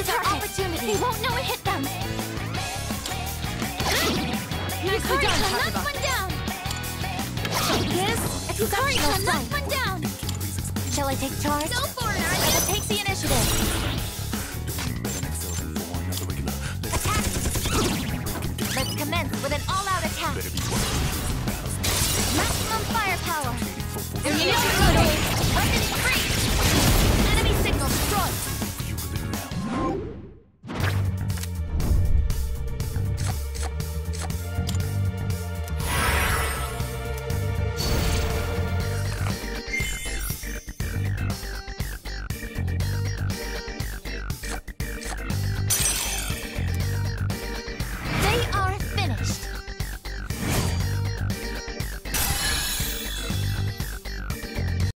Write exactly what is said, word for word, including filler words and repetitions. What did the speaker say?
is our opportunity. They won't know it hit them. Nicely done, Knock Hakuba. one down. This Exceptional exceptional knock sight. one down. Shall I take charge? Go for it, Arya. Takes the initiative. Attack. Let's commence with an all-out attack. Maximum firepower. Initiative.